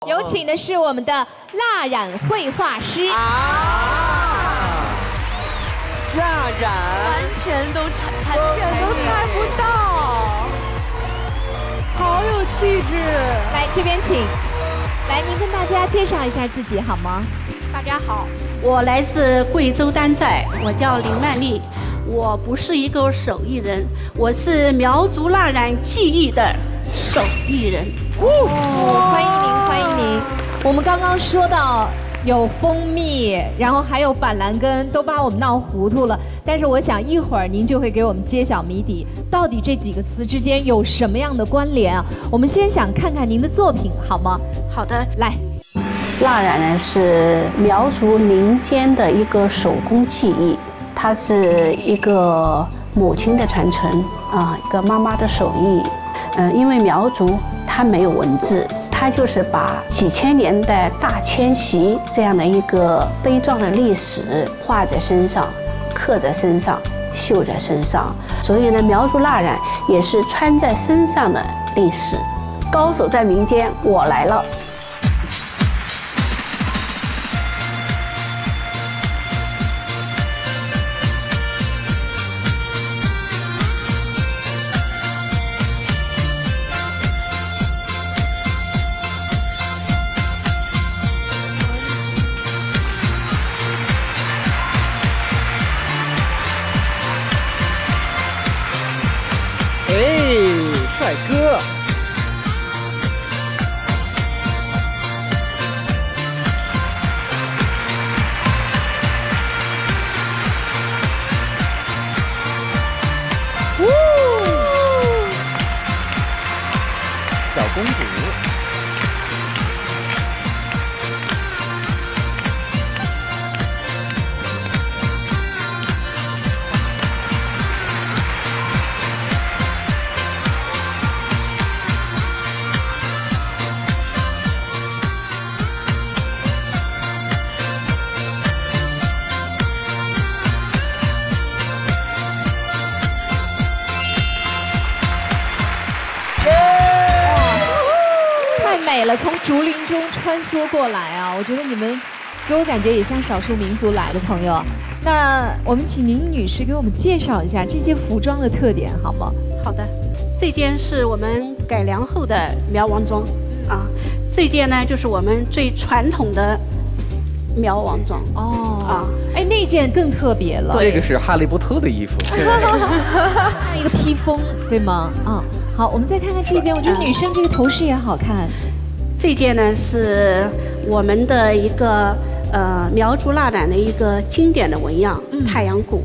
有请的是我们的蜡染绘画师。 蜡染， 完全都猜不到，好有气质。 来这边请，来您跟大家介绍一下自己好吗？ 大家好，我来自贵州丹寨，我叫林曼丽。我不是一个手艺人，我是苗族蜡染技艺的手艺人。 欢迎您，欢迎您。我们刚刚说到有蜂蜜，然后还有板蓝根，都把我们闹糊涂了。但是我想一会儿您就会给我们揭晓谜底，到底这几个词之间有什么样的关联啊？我们先想看看您的作品好吗？ 好的， 来。 蜡染呢是苗族民间的一个手工技艺，它是一个母亲的传承啊，一个妈妈的手艺。因为苗族它没有文字，它就是把几千年的大迁徙这样的一个悲壮的历史画在身上，刻在身上，绣在身上。所以呢，苗族蜡染也是穿在身上的历史。高手在民间，我来了。 帅哥，小公主。 美了，从竹林中穿梭过来啊！我觉得你们给我感觉也像少数民族来的朋友。那我们请您女士给我们介绍一下这些服装的特点好吗？ 好的，这件是我们改良后的苗王装啊，这件呢就是我们最传统的苗王装哦。哎，那件更特别了。 这个是哈利波特的衣服， 一个披风，对吗？啊，好，我们再看看这边，我觉得女生这个头饰也好看。 这件呢是我们的一个苗族蜡染的一个经典的纹样，太阳鼓。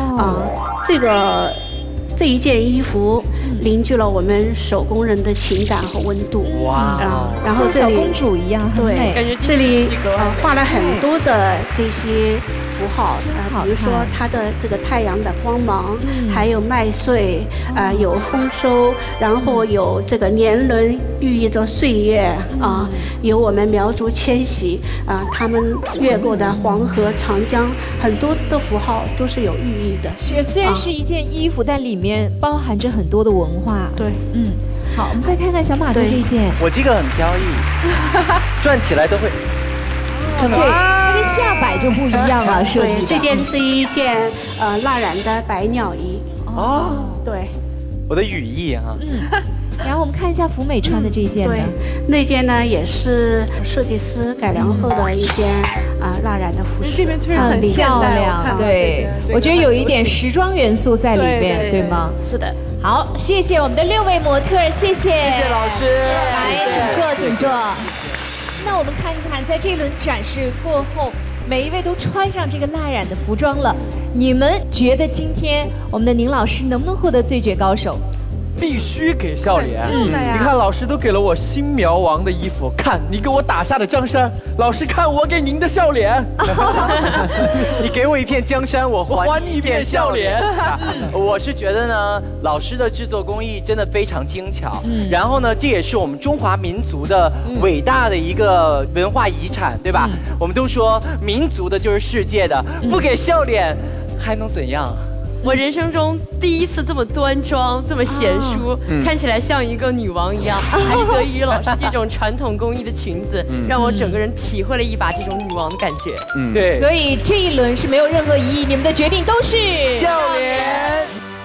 这一件衣服凝聚了我们手工人的情感和温度。 哇！ 然后小公主一样， 对，感觉这里画了很多的这些符号，比如说它的这个太阳的光芒，还有麦穗，有丰收，然后有这个年轮寓意着岁月啊，有我们苗族迁徙啊，他们越过的黄河、长江，很多的符号都是有寓意的。 虽然是一件衣服，但里面包含着很多的文化。 对， 好，我们再看看小马的这件。 我这个很飘逸，转起来都会。 对，它跟下摆就不一样了，设计的。 这件是一件蜡染的百鸟衣。对， 我的羽翼哈。 然后我们看一下福美穿的这件。 对，那件呢也是设计师改良后的一件蜡染的服饰。 这边确实很漂亮，对，我觉得有一点时装元素在里面，对吗？ 是的。 好，谢谢我们的6位模特，谢谢。 谢谢老师。 来，请坐，请坐。那我们看看，在这轮展示过后，每一位都穿上这个蜡染的服装了。你们觉得今天我们的宁老师能不能获得最绝高手？ 必须给笑脸。你看，老师都给了我新苗王的衣服，看你给我打下的江山，老师看我给您的笑脸。你给我一片江山，我还你一片笑脸。我是觉得呢，老师的制作工艺真的非常精巧。然后呢，这也是我们中华民族的伟大的一个文化遗产，对吧？我们都说民族的就是世界的，不给笑脸还能怎样？ 我人生中第一次这么端庄，这么贤淑，看起来像一个女王一样，还是得益于老师这种传统工艺的裙子，让我整个人体会了一把这种女王的感觉。 对， 所以这一轮是没有任何疑义，你们的决定都是笑脸。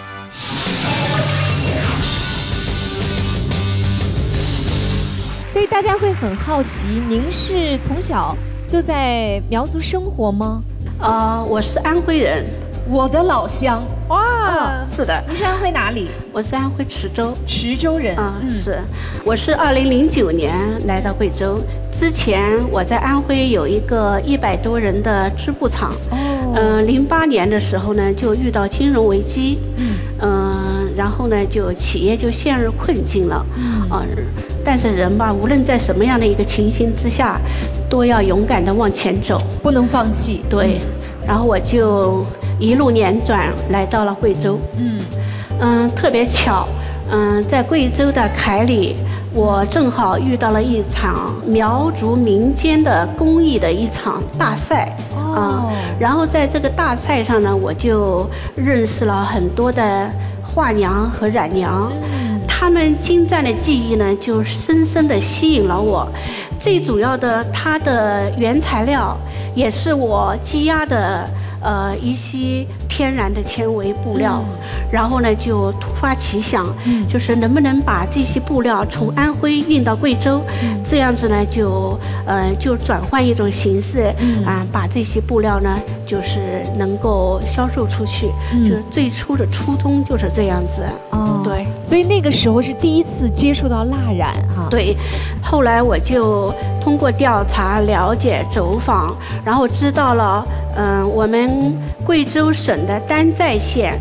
所以大家会很好奇，您是从小就在苗族生活吗？ 我是安徽人。 我的老乡哇， 是的。 你是安徽哪里？ 我是安徽池州。 池州人是。我是2009年来到贵州，之前我在安徽有一个100多人的织布厂。08年的时候呢，就遇到金融危机。然后呢，企业就陷入困境了。但是人吧，无论在什么样的一个情形之下，都要勇敢地往前走， 不能放弃。 对。然后我就一路辗转来到了贵州。特别巧，在贵州的凯里，我正好遇到了一场苗族民间的工艺的一场大赛。然后在这个大赛上呢，我就认识了很多的画娘和染娘。他们精湛的技艺呢，就深深地吸引了我。最主要的，它的原材料也是我积压的一些天然的纤维布料。然后呢，就突发奇想，就是能不能把这些布料从安徽运到贵州，这样子呢，就转换一种形式把这些布料呢，就是能够销售出去。就是最初的初衷就是这样子。对。 所以那个时候是第一次接触到蜡染哈。 对。后来我就通过调查、了解、走访，然后知道了，我们贵州省的丹寨县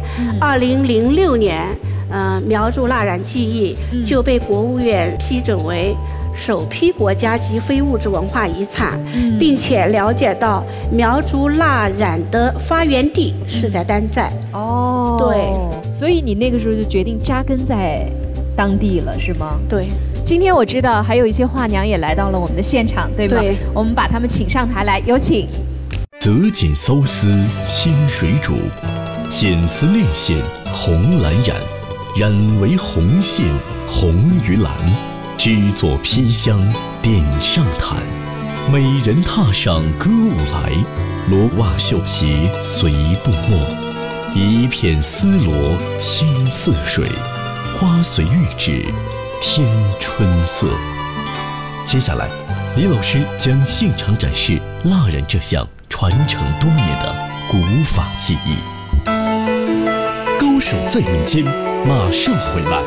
，2006年，苗族蜡染技艺就被国务院批准为首批国家级非物质文化遗产，并且了解到苗族蜡染的发源地是在丹寨。对。 所以你那个时候就决定扎根在当地了，是吗？ 对。 今天我知道还有一些画娘也来到了我们的现场，对吗？对。我们把他们请上台来，有请。 择锦搜丝清水煮，剪丝裂线红蓝染，染为红线红于蓝，织作披香点上毯。美人踏上歌舞来，罗袜绣鞋随步没。一片丝罗青似水，花随玉指添春色。接下来，李老师将现场展示蜡染这项传承多年的古法技艺。高手在民间，马上回来。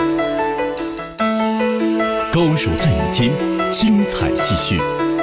高手在民间，精彩继续。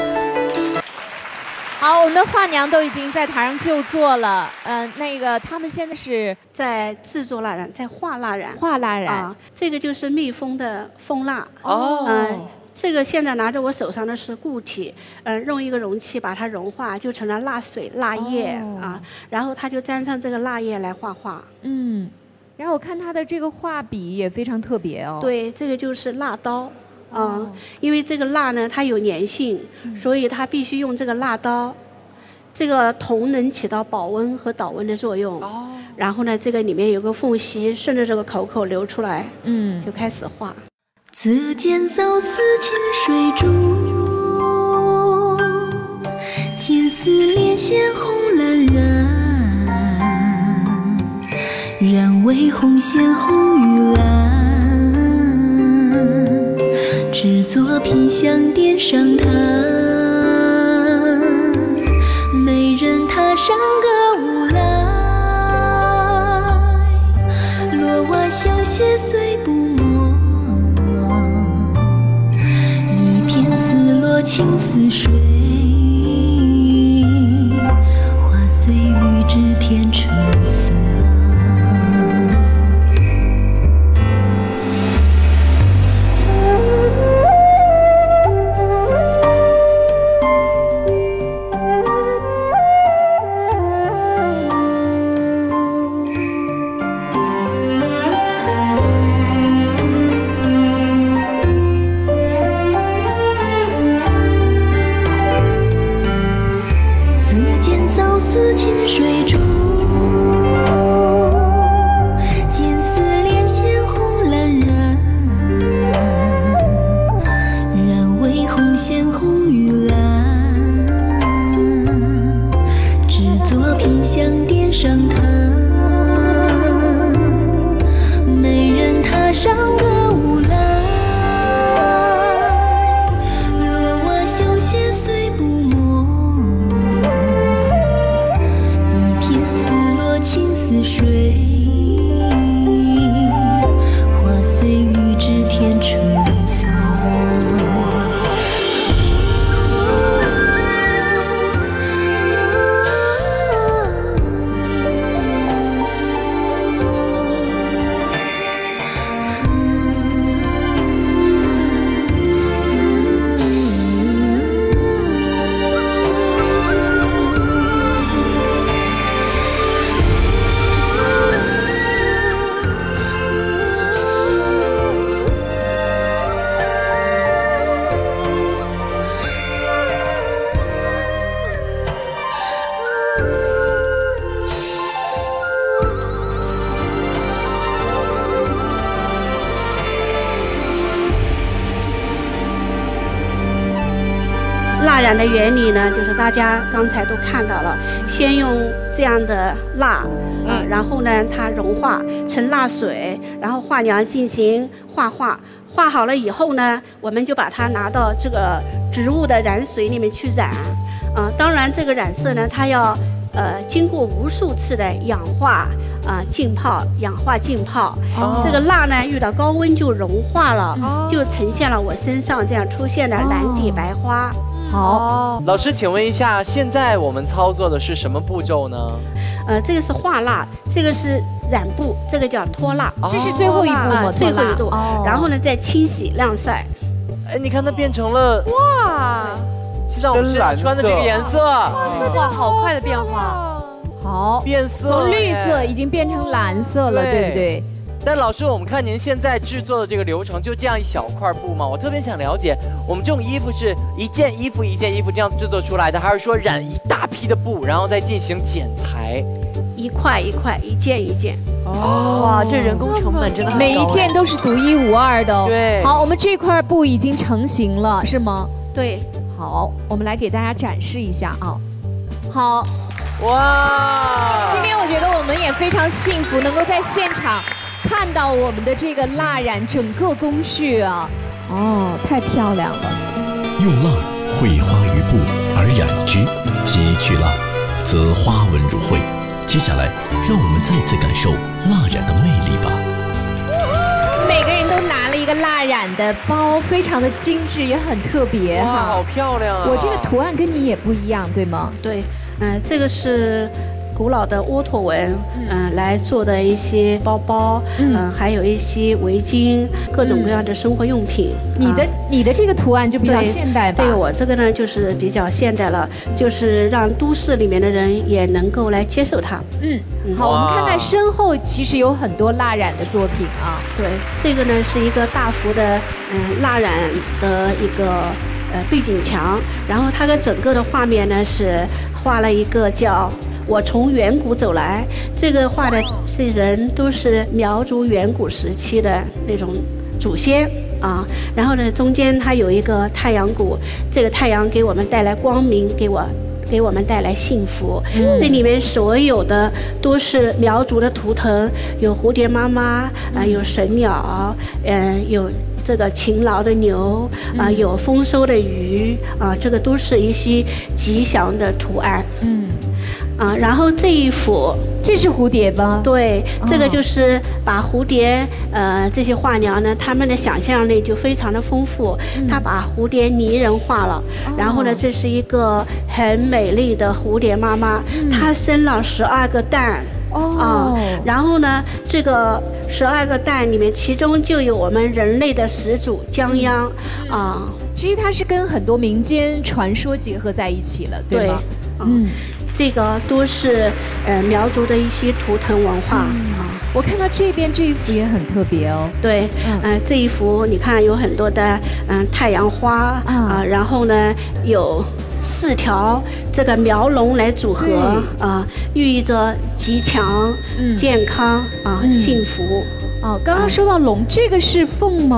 好，我们的画娘都已经在台上就座了。他们现在是在制作蜡染，在画蜡染。 画蜡染这个就是密封的蜂蜡。这个现在拿着我手上的是固体，用一个容器把它融化，就成了蜡水、蜡液然后它就沾上这个蜡液来画画。 然后我看它的这个画笔也非常特别哦。 对，这个就是蜡刀。因为这个蜡呢，它有粘性，所以它必须用这个蜡刀。这个铜能起到保温和导温的作用。然后呢，这个里面有个缝隙，顺着这个口流出来。就开始画。 择剪扫丝清水煮，剪丝裂线红蓝染，染为红线红于蓝，制作披香点上毯。美人踏上歌舞来，罗袜绣鞋随步没。青似水，花随玉指添春色。 上她，没人踏上了无赖，落瓦修鞋虽不磨，一片丝落青似水，花虽雨至天春色。 蜡染的原理呢，就是大家刚才都看到了，先用这样的蜡，然后呢它融化成蜡水，然后画娘进行画画，画好了以后呢，我们就把它拿到这个植物的染水里面去染，当然这个染色呢，它要经过无数次的氧化。浸泡，氧化浸泡，这个蜡呢遇到高温就融化了，就呈现了我身上这样出现的蓝底白花。 好，老师，请问一下，现在我们操作的是什么步骤呢？ 这个是画蜡，这个是染布，这个叫脱蜡， 这是最后一步吗？ 最后一步。然后呢再清洗晾晒。 哎，你看它变成了哇！现在我们穿的这个颜色， 哇，好快的变化。 好， 变色， 从绿色已经变成蓝色了，对不对？ 但老师，我们看您现在制作的这个流程，就这样一小块布吗？我特别想了解，我们这种衣服是一件衣服一件衣服这样制作出来的，还是说染一大批的布，然后再进行剪裁？ 一块一块，一件一件。 哇，这人工成本真的很高， 每一件都是独一无二的哦。 对。 好，我们这块布已经成型了，是吗？ 对。 好，我们来给大家展示一下啊。好。 哇！ 今天我觉得我们也非常幸福，能够在现场看到我们的这个蜡染整个工序啊，太漂亮了。 用蜡绘花于布而染之，汲去蜡，则花纹如绘。接下来，让我们再次感受蜡染的魅力吧。 每个人都拿了一个蜡染的包，非常的精致，也很特别哈。 好漂亮啊！ 我这个图案跟你也不一样，对吗？ 对。这个是古老的窝拓纹，来做的一些包包，还有一些围巾，各种各样的生活用品。 你的这个图案就比较现代吧？ 对，我这个呢就是比较现代了，就是让都市里面的人也能够来接受它。 好，我们看看身后其实有很多蜡染的作品啊。 对，这个呢是一个大幅的蜡染的一个背景墙，然后它的整个的画面呢是画了一个叫我从远古走来，这个画的这人都是苗族远古时期的那种祖先啊。然后呢，中间它有一个太阳谷，这个太阳给我们带来光明，给我们带来幸福。这里面所有的都是苗族的图腾，有蝴蝶妈妈有神鸟，有这个勤劳的牛有丰收的鱼这个都是一些吉祥的图案。然后这一幅， 这是蝴蝶吧？ 对，这个就是把蝴蝶，这些画娘呢，她们的想象力就非常的丰富，她把蝴蝶拟人化了。然后呢，这是一个很美丽的蝴蝶妈妈，她生了12个蛋。然后呢，这个12个蛋里面，其中就有我们人类的始祖江央其实它是跟很多民间传说结合在一起了，对吗？ 这个都是苗族的一些图腾文化我看到这边这一幅也很特别哦。 对，这一幅你看有很多的太阳花然后呢有4条这个苗龙来组合寓意着吉祥、健康幸福。 刚刚说到龙，这个是凤吗？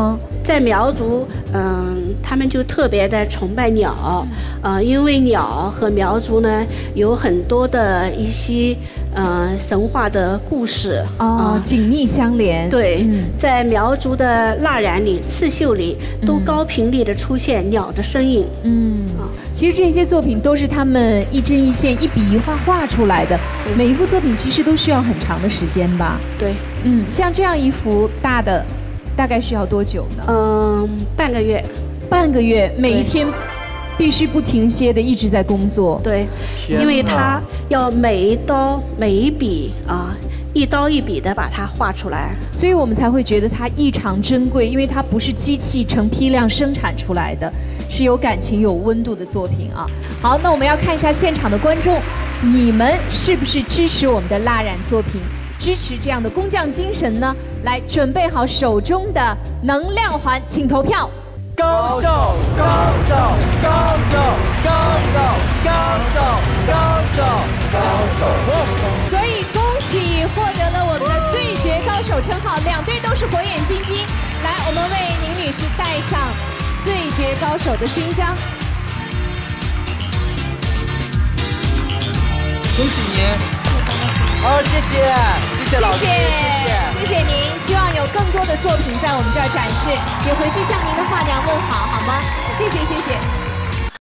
在苗族，他们就特别的崇拜鸟，因为鸟和苗族呢有很多的一些神话的故事紧密相连。 对，在苗族的蜡染里、刺绣里，都高频率的出现鸟的身影。 其实这些作品都是他们一针一线、一笔一画画出来的，每一幅作品其实都需要很长的时间吧？ 对， 像这样一幅大的，大概需要多久呢？半个月。 半个月，每一天必须不停歇的一直在工作。 对，因为它要每一刀每一笔一刀一笔的把它画出来， 所以我们才会觉得它异常珍贵，因为它不是机器成批量生产出来的，是有感情、有温度的作品啊。好，那我们要看一下现场的观众，你们是不是支持我们的蜡染作品，支持这样的工匠精神呢？来，准备好手中的能量环，请投票。 高手，高手，高手，高手，高手，高手，高手！ 所以恭喜获得了我们的最绝高手称号，两队都是火眼金睛。来，我们为宁女士戴上最绝高手的勋章。 恭喜您！好，谢谢老师， 谢谢您。希望有更多的作品在我们这儿展示，也回去向您的画娘问好，好吗？谢谢。